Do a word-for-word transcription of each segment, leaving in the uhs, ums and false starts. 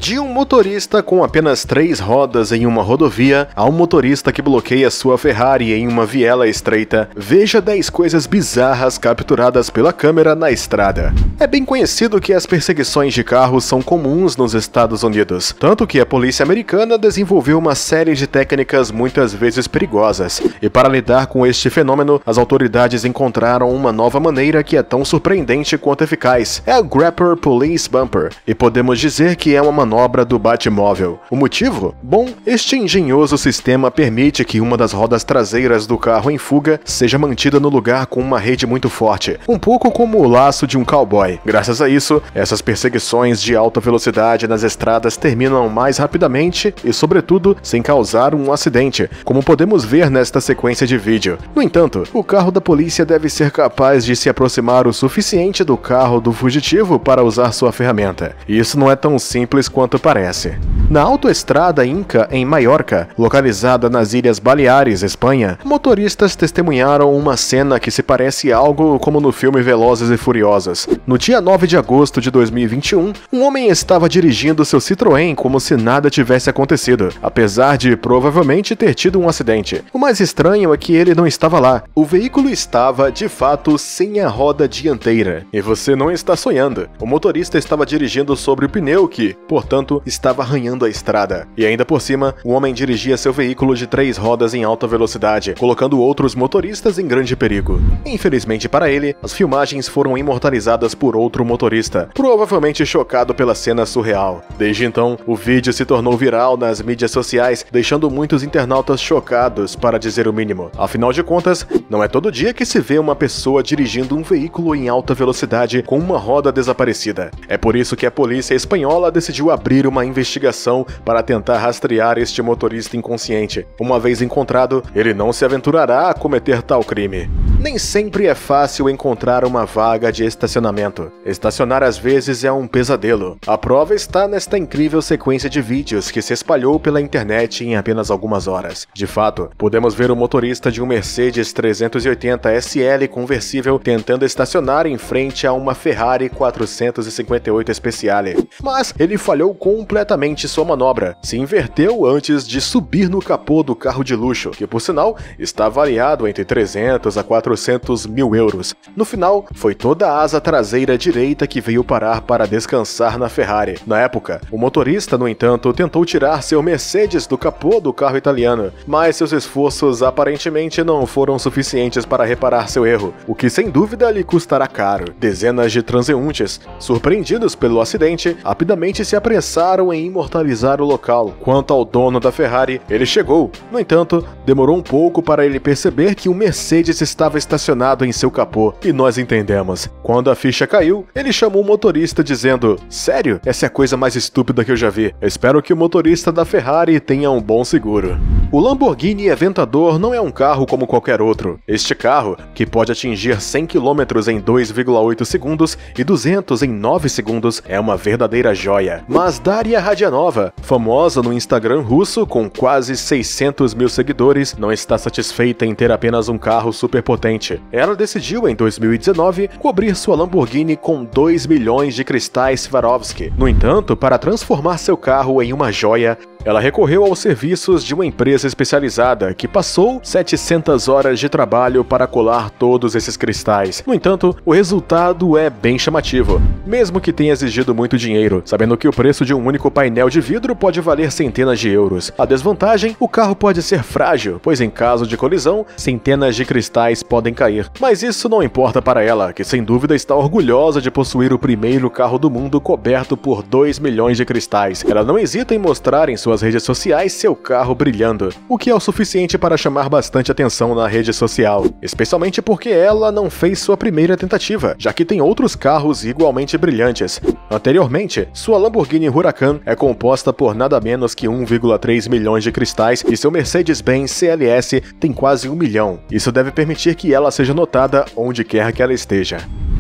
De um motorista com apenas três rodas em uma rodovia a um motorista que bloqueia sua Ferrari em uma viela estreita, veja dez coisas bizarras capturadas pela câmera na estrada. É bem conhecido que as perseguições de carros são comuns nos Estados Unidos, tanto que a polícia americana desenvolveu uma série de técnicas muitas vezes perigosas, e para lidar com este fenômeno, as autoridades encontraram uma nova maneira que é tão surpreendente quanto eficaz. É a Grapper Police Bumper, e podemos dizer que é uma manobra do Batmóvel. O motivo? Bom, este engenhoso sistema permite que uma das rodas traseiras do carro em fuga seja mantida no lugar com uma rede muito forte, um pouco como o laço de um cowboy. Graças a isso, essas perseguições de alta velocidade nas estradas terminam mais rapidamente e, sobretudo, sem causar um acidente, como podemos ver nesta sequência de vídeo. No entanto, o carro da polícia deve ser capaz de se aproximar o suficiente do carro do fugitivo para usar sua ferramenta. E isso não é tão simples quanto parece. Na autoestrada Inca, em Maiorca, localizada nas Ilhas Baleares, Espanha, motoristas testemunharam uma cena que se parece algo como no filme Velozes e Furiosos. No dia nove de agosto de dois mil e vinte e um, um homem estava dirigindo seu Citroën como se nada tivesse acontecido, apesar de provavelmente ter tido um acidente. O mais estranho é que ele não estava lá. O veículo estava, de fato, sem a roda dianteira. E você não está sonhando. O motorista estava dirigindo sobre o pneu que, portanto, estava arranhando a estrada. E ainda por cima, o homem dirigia seu veículo de três rodas em alta velocidade, colocando outros motoristas em grande perigo. Infelizmente para ele, as filmagens foram imortalizadas por outro motorista, provavelmente chocado pela cena surreal. Desde então, o vídeo se tornou viral nas mídias sociais, deixando muitos internautas chocados, para dizer o mínimo. Afinal de contas, não é todo dia que se vê uma pessoa dirigindo um veículo em alta velocidade com uma roda desaparecida. É por isso que a polícia espanhola decidiu abrir uma investigação para tentar rastrear este motorista inconsciente. Uma vez encontrado, ele não se aventurará a cometer tal crime. Nem sempre é fácil encontrar uma vaga de estacionamento. Estacionar às vezes é um pesadelo. A prova está nesta incrível sequência de vídeos que se espalhou pela internet em apenas algumas horas. De fato, podemos ver o motorista de um Mercedes trezentos e oitenta S L conversível tentando estacionar em frente a uma Ferrari quatrocentos e cinquenta e oito Speciale. Mas ele falhou completamente sua manobra, se inverteu antes de subir no capô do carro de luxo, que por sinal está avaliado entre trezentos a quatrocentos mil euros. No final, foi toda a asa traseira direita que veio parar para descansar na Ferrari. Na época, o motorista, no entanto, tentou tirar seu Mercedes do capô do carro italiano, mas seus esforços aparentemente não foram suficientes para reparar seu erro, o que sem dúvida lhe custará caro. Dezenas de transeuntes, surpreendidos pelo acidente, rapidamente se apressaram em imortalizar o local. Quanto ao dono da Ferrari, ele chegou. No entanto, demorou um pouco para ele perceber que o Mercedes estava estacionado em seu capô, e nós entendemos. Quando a ficha caiu, ele chamou o motorista dizendo: "Sério? Essa é a coisa mais estúpida que eu já vi. Eu espero que o motorista da Ferrari tenha um bom seguro." O Lamborghini Aventador não é um carro como qualquer outro. Este carro, que pode atingir cem quilômetros em dois vírgula oito segundos e duzentos em nove segundos, é uma verdadeira joia. Mas Daria Radianova, famosa no Instagram russo com quase seiscentos mil seguidores, não está satisfeita em ter apenas um carro superpotente. Ela decidiu em dois mil e dezenove cobrir sua Lamborghini com dois milhões de cristais Swarovski. No entanto, para transformar seu carro em uma joia, ela recorreu aos serviços de uma empresa especializada que passou setecentas horas de trabalho para colar todos esses cristais. No entanto, o resultado é bem chamativo, mesmo que tenha exigido muito dinheiro, sabendo que o preço de um único painel de vidro pode valer centenas de euros. A desvantagem, o carro pode ser frágil, pois em caso de colisão, centenas de cristais podem cair. Mas isso não importa para ela, que sem dúvida está orgulhosa de possuir o primeiro carro do mundo coberto por dois milhões de cristais. Ela não hesita em mostrar em sua suas redes sociais seu carro brilhando, o que é o suficiente para chamar bastante atenção na rede social, especialmente porque ela não fez sua primeira tentativa, já que tem outros carros igualmente brilhantes. Anteriormente, sua Lamborghini Huracan é composta por nada menos que um vírgula três milhões de cristais e seu Mercedes-Benz C L S tem quase um milhão. Isso deve permitir que ela seja notada onde quer que ela esteja.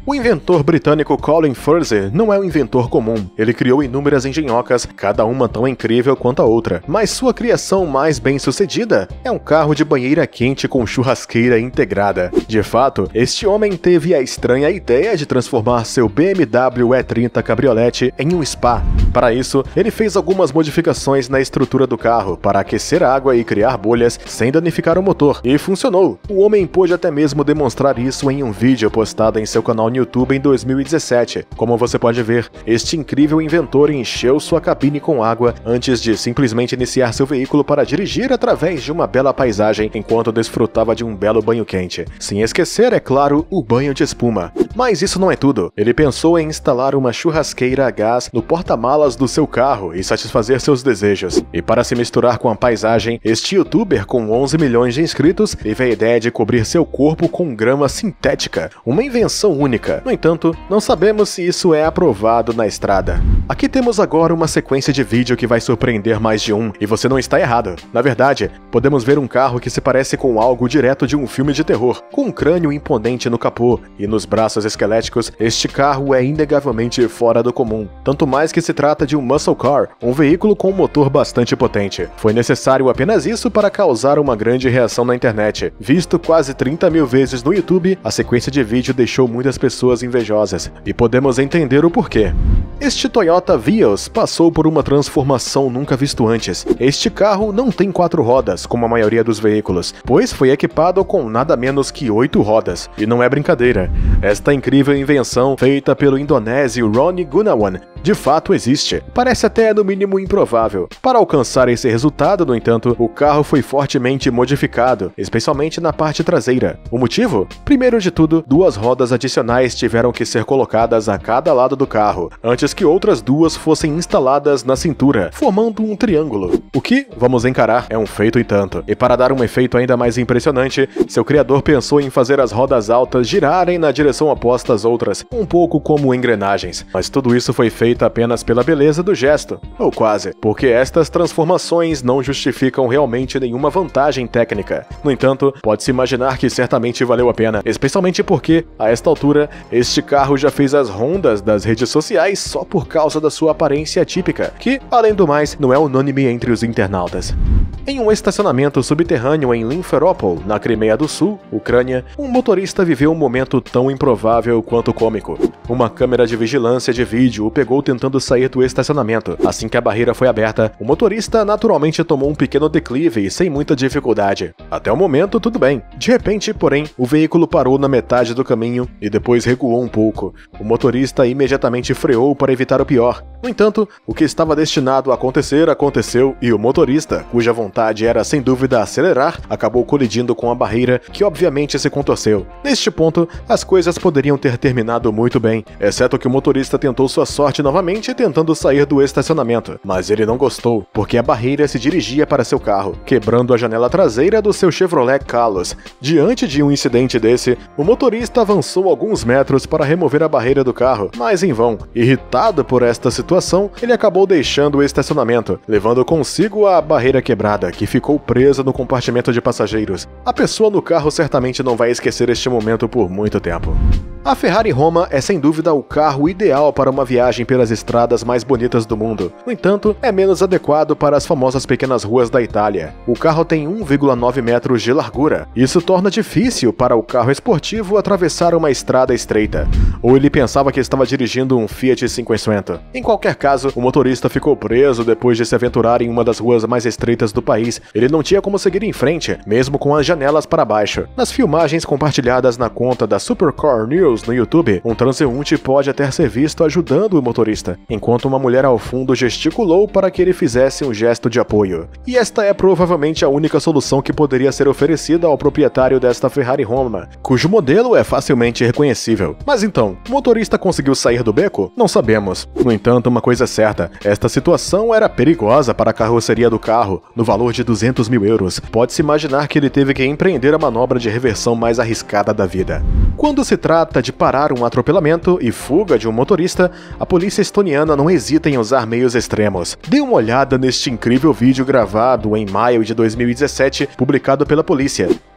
O inventor britânico Colin Furze não é um inventor comum. Ele criou inúmeras engenhocas, cada uma tão incrível quanto a outra. Mas sua criação mais bem-sucedida é um carro de banheira quente com churrasqueira integrada. De fato, este homem teve a estranha ideia de transformar seu B M W E trinta Cabriolet em um spa. Para isso, ele fez algumas modificações na estrutura do carro para aquecer a água e criar bolhas sem danificar o motor. E funcionou. O homem pôde até mesmo demonstrar isso em um vídeo postado em seu canal no YouTube em dois mil e dezessete. Como você pode ver, este incrível inventor encheu sua cabine com água antes de simplesmente iniciar seu veículo para dirigir através de uma bela paisagem enquanto desfrutava de um belo banho quente. Sem esquecer, é claro, o banho de espuma. Mas isso não é tudo. Ele pensou em instalar uma churrasqueira a gás no porta-malas do seu carro e satisfazer seus desejos. E para se misturar com a paisagem, este youtuber com onze milhões de inscritos teve a ideia de cobrir seu corpo com grama sintética, uma invenção única. No entanto, não sabemos se isso é aprovado na estrada. Aqui temos agora uma sequência de vídeo que vai surpreender mais de um, e você não está errado. Na verdade, podemos ver um carro que se parece com algo direto de um filme de terror, com um crânio imponente no capô, e nos braços esqueléticos, este carro é inegavelmente fora do comum. Tanto mais que se trata de um muscle car, um veículo com um motor bastante potente. Foi necessário apenas isso para causar uma grande reação na internet. Visto quase trinta mil vezes no YouTube, a sequência de vídeo deixou muitas pessoas invejosas, e podemos entender o porquê. Este Toyota Vios passou por uma transformação nunca visto antes. Este carro não tem quatro rodas, como a maioria dos veículos, pois foi equipado com nada menos que oito rodas. E não é brincadeira. Esta incrível invenção, feita pelo indonésio Ronnie Gunawan, de fato existe. Parece até no mínimo improvável. Para alcançar esse resultado, no entanto, o carro foi fortemente modificado, especialmente na parte traseira. O motivo? Primeiro de tudo, duas rodas adicionais tiveram que ser colocadas a cada lado do carro, antes que outras duas fossem instaladas na cintura, formando um triângulo. O que, vamos encarar, é um feito e tanto. E para dar um efeito ainda mais impressionante, seu criador pensou em fazer as rodas altas girarem na direção oposta às outras, um pouco como engrenagens. Mas tudo isso foi feito apenas pela beleza do gesto, ou quase, porque estas transformações não justificam realmente nenhuma vantagem técnica. No entanto, pode-se imaginar que certamente valeu a pena, especialmente porque, a esta altura, este carro já fez as rondas das redes sociais só por causa da sua aparência atípica, que, além do mais, não é unânime entre os internautas. Em um estacionamento subterrâneo em Limferopol, na Crimeia do Sul, Ucrânia, um motorista viveu um momento tão improvável quanto cômico. Uma câmera de vigilância de vídeo o pegou tentando sair do estacionamento. Assim que a barreira foi aberta, o motorista naturalmente tomou um pequeno declive sem muita dificuldade. Até o momento, tudo bem. De repente, porém, o veículo parou na metade do caminho e depois recuou um pouco. O motorista imediatamente freou para evitar o pior. No entanto, o que estava destinado a acontecer, aconteceu, e o motorista, cuja vontade era sem dúvida acelerar, acabou colidindo com a barreira, que obviamente se contorceu. Neste ponto, as coisas poderiam ter terminado muito bem, exceto que o motorista tentou sua sorte novamente tentando sair do estacionamento, mas ele não gostou, porque a barreira se dirigia para seu carro, quebrando a janela traseira do seu Chevrolet Calos. Diante de um incidente desse, o motorista avançou alguns metros para remover a barreira do carro, mas em vão. Irritado por esta situação, ele acabou deixando o estacionamento, levando consigo a barreira quebrada, que ficou presa no compartimento de passageiros. A pessoa no carro certamente não vai esquecer este momento por muito tempo. A Ferrari Roma é sem dúvida o carro ideal para uma viagem pelas estradas mais bonitas do mundo. No entanto, é menos adequado para as famosas pequenas ruas da Itália. O carro tem um vírgula nove metros de largura. Isso torna difícil para o carro esportivo atravessar uma estrada estreita. Ou ele pensava que estava dirigindo um Fiat cinquecento. Em qualquer caso, o motorista ficou preso depois de se aventurar em uma das ruas mais estreitas do país. Ele não tinha como seguir em frente, mesmo com as janelas para baixo. Nas filmagens compartilhadas na conta da Supercar News no YouTube, um transeunte pode até ser visto ajudando o motorista, enquanto uma mulher ao fundo gesticulou para que ele fizesse um gesto de apoio. E esta é provavelmente a única solução que poderia ser oferecida ao proprietário desta Ferrari Roma, cujo modelo é facilmente reconhecível. Mas então, o motorista conseguiu sair do beco? Não sabemos. No entanto, uma coisa é certa, esta situação era perigosa para a carroceria do carro, no valor de duzentos mil euros. Pode-se imaginar que ele teve que empreender a manobra de reversão mais arriscada da vida. Quando se trata de parar um atropelamento e fuga de um motorista, a polícia estoniana não hesita em usar meios extremos. Dê uma olhada neste incrível vídeo gravado em maio de dois mil e dezessete, publicado pela polícia.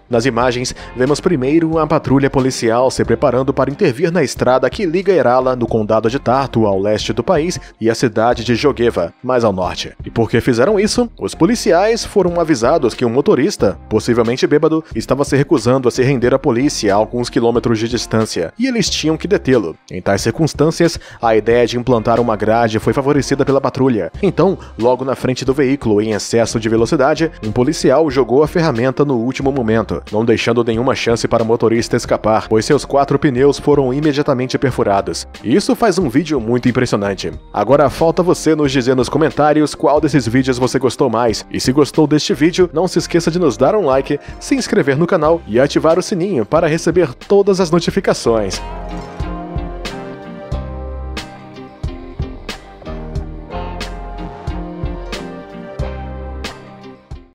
Nas imagens, vemos primeiro a patrulha policial se preparando para intervir na estrada que liga Erala, no condado de Tartu, ao leste do país, e a cidade de Jogeva, mais ao norte. E por que fizeram isso? Os policiais foram avisados que um motorista, possivelmente bêbado, estava se recusando a se render à polícia a alguns quilômetros de distância, e eles tinham que detê-lo. Em tais circunstâncias, a ideia de implantar uma grade foi favorecida pela patrulha. Então, logo na frente do veículo, em excesso de velocidade, um policial jogou a ferramenta no último momento, não deixando nenhuma chance para o motorista escapar, pois seus quatro pneus foram imediatamente perfurados. Isso faz um vídeo muito impressionante. Agora falta você nos dizer nos comentários qual desses vídeos você gostou mais, e se gostou deste vídeo, não se esqueça de nos dar um like, se inscrever no canal e ativar o sininho para receber todas as notificações.